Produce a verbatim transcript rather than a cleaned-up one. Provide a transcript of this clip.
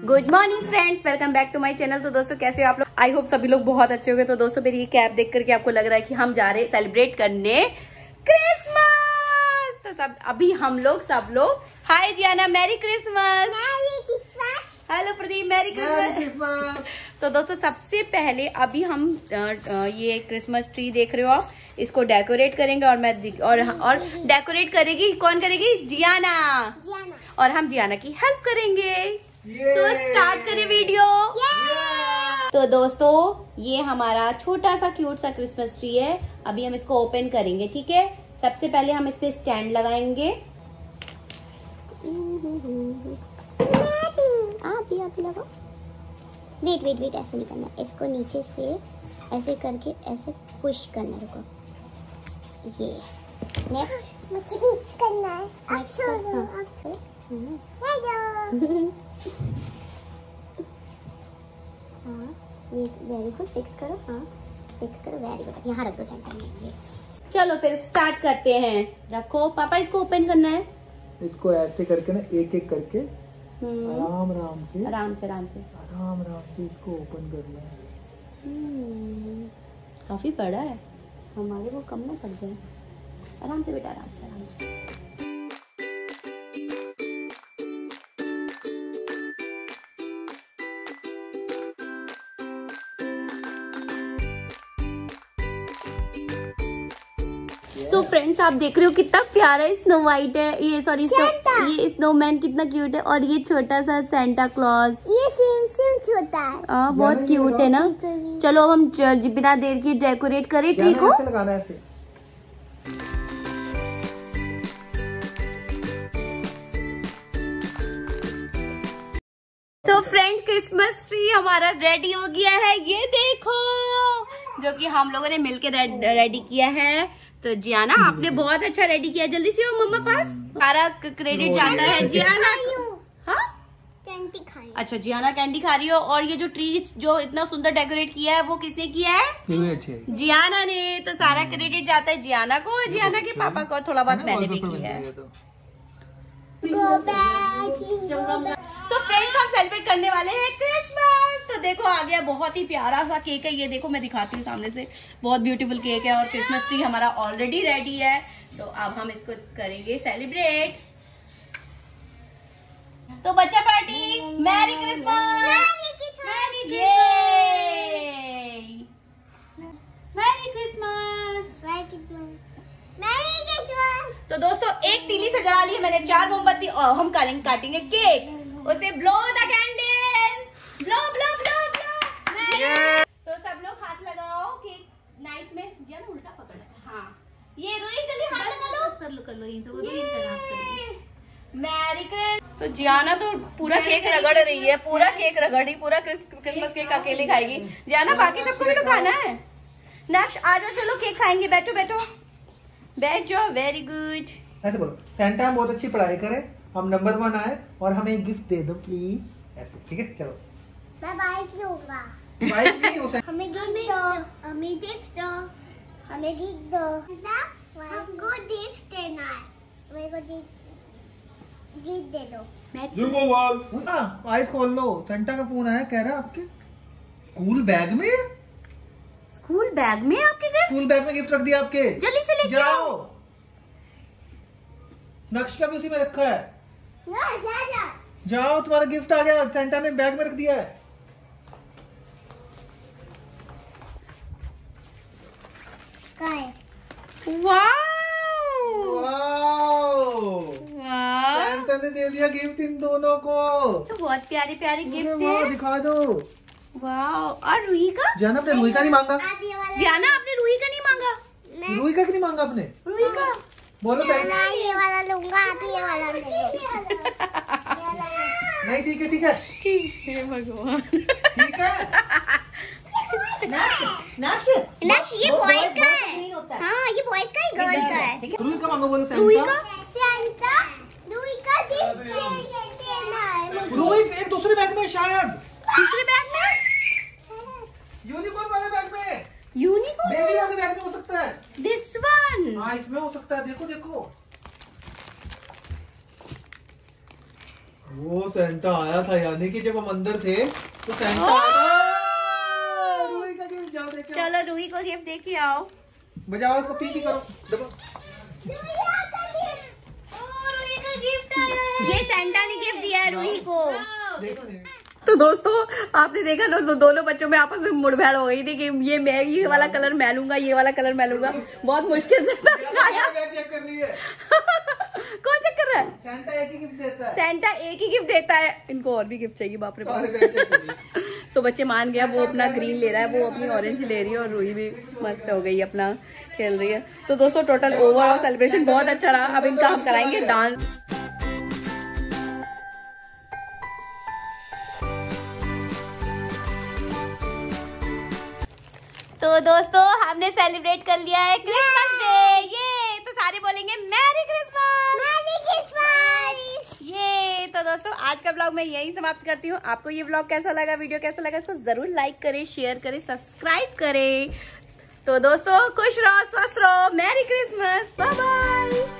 Good morning friends, welcome back to my channel. तो दोस्तों कैसे हो आप लोग? आई होप सभी लोग बहुत अच्छे होंगे। तो दोस्तों मेरी ये कैप देख करके आपको लग रहा है कि हम जा रहे हैं सेलिब्रेट करने क्रिसमस। तो सब अभी हम लोग सब लोग hi Jiyana, merry Christmas. Hello Pradeep, merry Christmas. तो दोस्तों सबसे पहले अभी हम आ, आ, ये क्रिसमस ट्री देख रहे हो आप, इसको डेकोरेट करेंगे और मैं और और डेकोरेट करेगी कौन करेगी? जियाना। जियाना और हम जियाना की हेल्प करेंगे। तो स्टार्ट करें वीडियो। तो दोस्तों ये हमारा छोटा सा क्यूट सा क्रिसमस ट्री है। अभी हम इसको ओपन करेंगे, ठीक है। सबसे पहले हम इस पे स्टैंड लगाएंगे। आप भी आप लगाओ। वेट वेट वेट ऐसे नहीं करना, इसको नीचे से ऐसे करके ऐसे पुश करना। रुको, ये नेक्स्ट मुझे भी करना है। आप छोड़ो, आप छोड़ो। हेलो। हाँ ये वेरी गुड, फिक्स करो। हाँ फिक्स करो, वेरी गुड। यहाँ रख दो सेंटर में। ये चलो फिर स्टार्ट करते हैं। रखो पापा, इसको ओपन करना है। इसको ऐसे करके ना, एक एक करके आराम आराम से आराम से आराम से आराम आराम से इसको ओपन करना है। काफी बड़ा है, हमारे को कम ना पड़ जाए। आराम से बेटा, आराम से आराम से। तो फ्रेंड्स आप देख रहे हो कितना प्यारा स्नो वाइट है, ये सॉरी ये स्नोमैन कितना क्यूट है। और ये छोटा सा सेंटा क्लॉज, ये सेम सेम छोटा है। आ, बहुत क्यूट है ना। चलो अब हम बिना देर के डेकोरेट करें ट्री को। ऐसे लगाना है ऐसे। तो फ्रेंड क्रिसमस ट्री हमारा रेडी हो गया है, ये देखो, जो कि हम लोगों ने मिलकर रेडी किया है। तो जियाना आपने बहुत अच्छा रेडी किया। जल्दी से वो मम्मा पास सारा क्रेडिट जाता है जियाना। हाँ कैंडी खा रही। अच्छा जियाना कैंडी खा रही हो। और ये जो ट्री जो इतना सुंदर डेकोरेट किया है वो किसने किया है? जियाना ने। तो सारा क्रेडिट जाता है जियाना को, और जियाना के पापा को, थोड़ा बहुत मैंने भी किया है। सो फ्रेंड्स हम सेलिब्रेट करने वाले हैं क्रिसमस। तो देखो आ गया बहुत ही प्यारा सा केक है। ये देखो मैं दिखाती हूँ सामने से, बहुत ब्यूटीफुल केक है। और क्रिसमस ट्री हमारा ऑलरेडी रेडी है। तो अब हम इसको करेंगे सेलिब्रेट। तो बच्चा party, merry Christmas, merry Christmas. तो दोस्तों एक तीली से जला ली है मैंने, चार मोमबत्ती, और हम करेंगे काटेंगे केक। उसे blow the candle, blow blow blow blow. तो सब लोग हाथ लगाओ केक नाइफ में। जिया ना उल्टा पकड़ रखा। हाँ ये रुई चली, हाथ लगा लो, कर लो कर लो ये तो मैरी क्रिसमस। तो जियाना तो पूरा केक रगड़ रही है, पूरा केक रगड़ रही, पूरा क्रिसमस केक अकेले खाएगी। जियाना बाकी सबको भी तो खाना है। नेक्स्ट आ जाओ, चलो केक खाएंगे। बैठो बैठो बैठ जाओ। Very good. ऐसे बोलो, सेंटा बहुत अच्छी पढ़ाई करे, हम नंबर वन आए और हमें एक गिफ्ट दे दो प्लीज। ऐसे ठीक है, चलो। मैं बाइक लूंगा। बाइक नहीं हो सकता। हमें गिफ्ट दो, हमें गिफ्ट दो, हमें गिफ्ट दो। हमको गिफ्ट देना है। मेरे को गिफ्ट दे दो। हाँ आइस खोल लो, सेंटा का फोन आया, कह रहा है आपके स्कूल बैग में। स्कूल बैग में आपके गिफ्ट? स्कूल बैग में गिफ्ट रख दिया आपके। जल्दी से लेके जाओ। नक्शा भी उसी में रखा है। जाओ तुम्हारा गिफ्ट आ गया, सेंटा ने बैग में रख दिया है। वाओ वाओ, सेंटा ने दे दिया गिफ्ट इन दोनों को। तो बहुत प्यारी प्यारी गिफ्ट है, है। दिखा दो। वाओ। और रूही का? जाना आपने रूही का नहीं मांगा। जाना आपने रूही का नहीं मांगा? रूही का नहीं मांगा आपने? रूही का बोलो सही। ये वाला लूंगा, आप ये वाला ले लो। नहीं ठीक है ठीक है ठीक है भगवान, ठीक है। नक्श ये बॉयज का है। हाँ ये बॉयज का है, गर्ल का है। रूही का मांगो। बोलो रूही का। सेंटा रूही का गिफ्ट देना है। रूही एक दूसरे बैग में, शायद दूसरे बैग में, यूनिकॉर्न वाले बैग में, यूनिकॉर्न बेबी वाले बैग में हो सकता है। This one. हाँ इसमें हो सकता है। देखो देखो, वो दोस्तों सेंटा आया था, यानी कि जब हम अंदर थे तो सेंटा आया था। रूही का गिफ्ट जाओ देख। चलो रूही को गिफ्ट देख के आओ। बजाओ इसको, पी पी करो। रूही का गिफ्ट आया है। ये सेंटा ने गिफ्ट दिया है रूही को। देखो तो दोस्तों आपने देखा ना, तो दोनों बच्चों में आपस में मुठभेड़ हो गई थी कि ये मैं ये वाला कलर मैं लूंगा, ये वाला कलर मैं लूंगा। बहुत मुश्किल से समझाया। चेक कर रही है। कौन चेक कर रहा है? सेंटा एक ही गिफ्ट देता है। सेंटा एक ही गिफ्ट देता है। इनको और भी गिफ्ट चाहिए, बाप रे बाप। तो बच्चे मान गया, वो अपना ग्रीन ले रहा है, वो अपनी ऑरेंज ले रही है, और रूही भी मस्त हो गई, अपना खेल रही है। तो दोस्तों टोटल ओवरऑल सेलिब्रेशन बहुत अच्छा रहा। अब इनका हम कराएंगे डांस। तो दोस्तों हमने सेलिब्रेट कर लिया है क्रिसमस डे। ये तो सारे बोलेंगे मैरी क्रिसमस, मैरी क्रिसमस। ये तो दोस्तों आज का व्लॉग मैं यही समाप्त करती हूँ। आपको ये व्लॉग कैसा लगा, वीडियो कैसा लगा, इसको जरूर लाइक करें, शेयर करें, सब्सक्राइब करें। तो दोस्तों खुश रहो, स्वस्थ रहो, मैरी क्रिसमस, बाय बाय।